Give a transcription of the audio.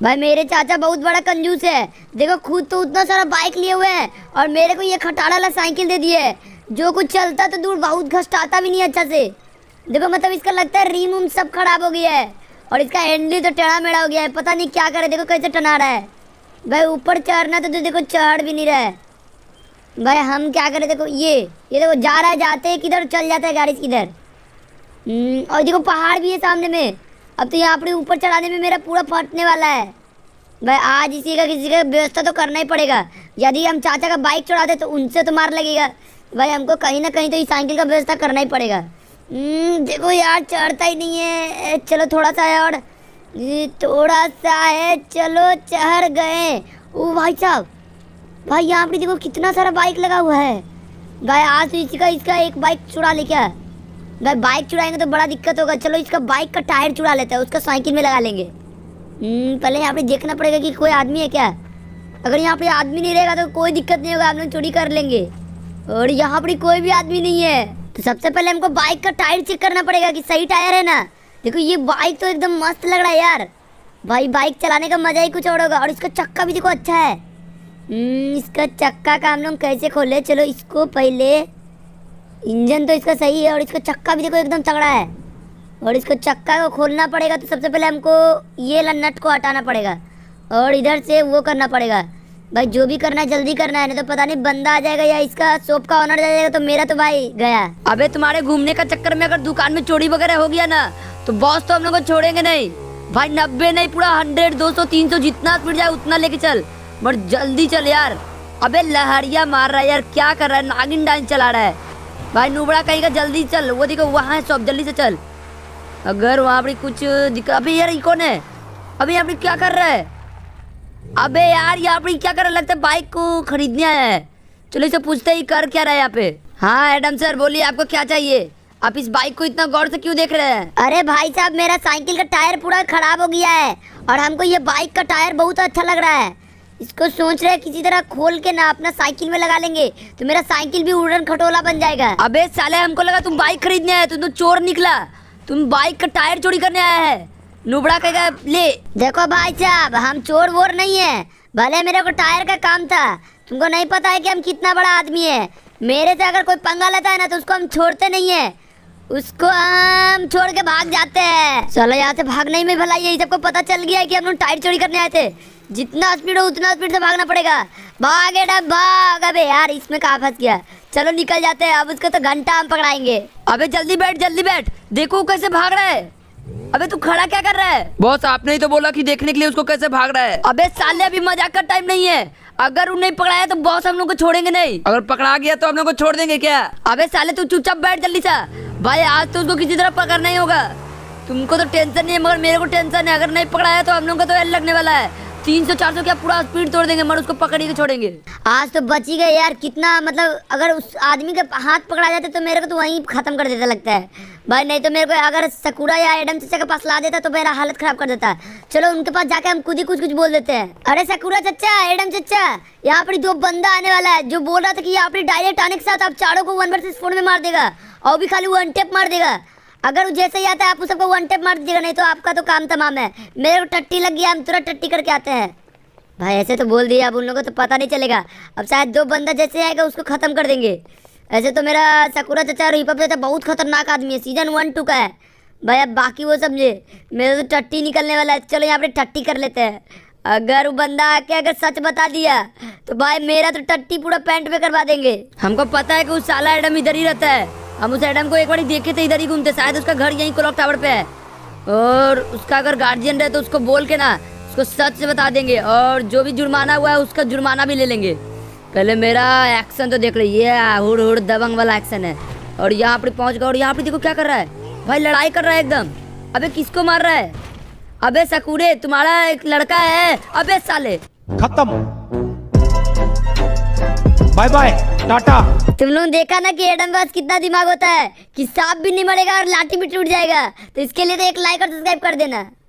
भाई मेरे चाचा बहुत बड़ा कंजूस है। देखो खुद तो उतना सारा बाइक लिए हुए हैं और मेरे को ये खटारा वाला साइकिल दे दिए है। जो कुछ चलता तो दूर, बहुत घसटाता भी नहीं अच्छा से। देखो मतलब इसका लगता है रिम उम सब खराब हो गया है और इसका हैंडल तो टेढ़ा मेढ़ा हो गया है। पता नहीं क्या करे, देखो कैसे टना रहा है। भाई ऊपर चढ़ना तो देखो चढ़ भी नहीं रहा है। भाई हम क्या करें, देखो ये देखो जा रहा है, जाते हैं किधर चल जाता है गाड़ी किधर। और देखो पहाड़ भी है सामने में। अब तो यहाँ पर ऊपर चढ़ाने में मेरा पूरा फटने वाला है। भाई आज इसी का किसी का व्यवस्था तो करना ही पड़ेगा। यदि हम चाचा का बाइक चढ़ाते तो उनसे तो मार लगेगा। भाई हमको कहीं ना कहीं तो इस साइकिल का व्यवस्था करना ही पड़ेगा। देखो यार चढ़ता ही नहीं है। चलो थोड़ा सा है और थोड़ा सा है, चलो चढ़ गए। ओ भाई साहब, भाई यहाँ पर देखो कितना सारा बाइक लगा हुआ है। भाई आज तो इसका एक बाइक चुरा ले क्या। भाई बाइक चुराएंगे तो बड़ा दिक्कत होगा। चलो इसका बाइक का टायर चुरा लेते हैं, उसका साइकिल में लगा लेंगे। पहले यहाँ पे देखना पड़ेगा कि कोई आदमी है क्या। अगर यहाँ पे आदमी नहीं रहेगा तो कोई दिक्कत नहीं होगा, हम लोग चोरी कर लेंगे। और यहाँ पर कोई भी आदमी नहीं है तो सबसे पहले हमको बाइक का टायर चेक करना पड़ेगा कि सही टायर है ना। देखो ये बाइक तो एकदम मस्त लग रहा है यार। भाई बाइक चलाने का मजा ही कुछ और होगा। और इसका चक्का भी देखो अच्छा है। इसका चक्का का हम लोग कैसे खोले। चलो इसको पहले, इंजन तो इसका सही है और इसका चक्का भी देखो एकदम तगड़ा है। और इसको चक्का को खोलना पड़ेगा तो सबसे पहले हमको ये नट को हटाना पड़ेगा और इधर से वो करना पड़ेगा। भाई जो भी करना है जल्दी करना है, नहीं तो पता नहीं बंदा आ जाएगा या इसका शॉप का ओनर आ जाएगा तो मेरा तो भाई गया। अबे तुम्हारे घूमने का चक्कर में अगर दुकान में चोरी वगैरह हो गया ना तो बॉस तो हम लोग को छोड़ेंगे नहीं। भाई 90 नहीं, पूरा 100 200 300 जितना स्पीड जाए उतना लेके चल, बट जल्दी चल यार। अबे लहरिया मार रहा है यार, क्या कर रहा है, नागिन डांस चला रहा है। भाई नुबड़ा कहीं का, जल्दी चल। वो देखो वहाँ है शॉप, जल्दी से चल। अगर वहाँ पर कुछ दिक्कत। अबे यार ये कौन है, अबे यहाँ पर क्या कर रहा है। अबे यार यहाँ पर क्या कर रहा है, लगता है बाइक को खरीदने आया है। चलो इसे पूछते ही कर क्या रहा है यहाँ पे। हाँ एडम सर बोलिए, आपको क्या चाहिए। आप इस बाइक को इतना गौर से क्यों देख रहे हैं। अरे भाई साहब मेरा साइकिल का टायर पूरा खराब हो गया है और हमको ये बाइक का टायर बहुत अच्छा लग रहा है। इसको सोच रहे हैं किसी तरह खोल के ना अपना साइकिल में लगा लेंगे तो मेरा साइकिल भी उड़न खटोला बन जाएगा। अबे साले हमको लगा तुम बाइक खरीदने आए, तुम तो चोर निकला। तुम बाइक का टायर चोरी करने आया है। नुबड़ा कहेगा ले। देखो भाई साहब हम चोर वोर नहीं है, भले मेरे को टायर का काम था। तुमको नहीं पता है कि हम कितना बड़ा आदमी है। मेरे से अगर कोई पंगा लेता है ना तो उसको हम छोड़ते नहीं है, उसको हम छोड़ के भाग जाते हैं। चलो यहाँ से भागने ही में भलाई है। सबको पता चल गया है कि हम लोग टायर चोरी करने आए थे। जितना स्पीड हो उतना स्पीड से भागना पड़ेगा। भागे डब भाग। अबे यार इसमें कहाँ फंस गया। चलो निकल जाते हैं, अब उसको तो घंटा हम पकड़ाएंगे। अबे जल्दी बैठ जल्दी बैठ, देखो कैसे भाग रहा है। अबे तू खड़ा क्या कर रहा है। बॉस आपने ही तो बोला कि देखने के लिए उसको कैसे भाग रहा है। अबे साले अभी मजाक का टाइम नहीं है। अगर उन्हें पकड़ाया तो बॉस हम लोग को छोड़ेंगे नहीं। अगर पकड़ा गया तो हम लोग को छोड़ देंगे क्या। अबे साले तू चुपचाप बैठ जल्दी सा। भाई आज तो उसको किसी तरह पकड़ना ही होगा। तुमको तो टेंशन नहीं है मगर मेरे को टेंशन है। अगर नहीं पकड़ाया तो हम लोग को तो एल लगने वाला है। 300 400 क्या पूरा स्पीड तोड़ देंगे मगर उसको पकड़ के छोड़ेंगे। आज तो बच ही गए यार। कितना मतलब अगर उस आदमी का हाथ पकड़ा जाते तो मेरे को तो वहीं खत्म कर देता लगता है भाई। नहीं तो मेरे को अगर सकुरा या एडम चाचा के पास ला देता तो मेरा हालत खराब कर देता। चलो उनके पास जाके हम खुद ही कुछ बोल देते हैं। अरे सकुरा चाचा, एडम चाचा, यहाँ पर 2 बंदा आने वाला है जो बोल रहा था कि यहाँ पर डायरेक्ट आने के साथ आप चारों को 1 वर्सेस 4 में मार देगा और भी खाली 1 टेप मार देगा। अगर जैसे ही आता है आप उस सबको 1 टेप मार दीजिएगा, नहीं तो आपका तो काम तमाम है। मेरे को टट्टी लग गया, हम तुरंत टट्टी करके आते हैं। भाई ऐसे तो बोल दिया, अब उन लोगों को तो पता नहीं चलेगा। अब शायद 2 बंदा जैसे आएगा उसको खत्म कर देंगे। ऐसे तो मेरा सकुरा चाचा और हिपहॉप चाचा बहुत खतरनाक आदमी है, सीजन 1 2 का है भाई। अब बाकी वो समझे, मेरा तो टट्टी निकलने वाला है। चलो यहाँ पे टट्टी कर लेते हैं। अगर वो बंदा आके अगर सच बता दिया तो भाई मेरा तो टट्टी पूरा पैंट पे करवा देंगे। हमको पता है कि उस साला एडम इधर ही रहता है। हम उस एडम को एक बार देखे थे, इधर ही घूमते। शायद उसका घर यहीं क्लॉक टावर पे है और उसका अगर गार्जियन रहे तो उसको बोल के ना उसको सच से बता देंगे और जो भी जुर्माना हुआ है उसका जुर्माना भी ले लेंगे। पहले मेरा एक्शन तो देख लीजिए, हुड़ हुड़ दबंग वाला एक्शन है। और यहाँ पर पहुँच गया और यहाँ पर देखो क्या कर रहा है भाई, लड़ाई कर रहा है एकदम। अबे किसको मार रहा है। अबे सकुरे तुम्हारा एक लड़का है। अबे साले खत्म, बाय बाय टाटा। तुम लोग देखा ना कि एडम पास कितना दिमाग होता है कि सांप भी नहीं मरेगा और लाठी भी टूट जाएगा। तो इसके लिए तो एक लाइक और सब्सक्राइब कर देना।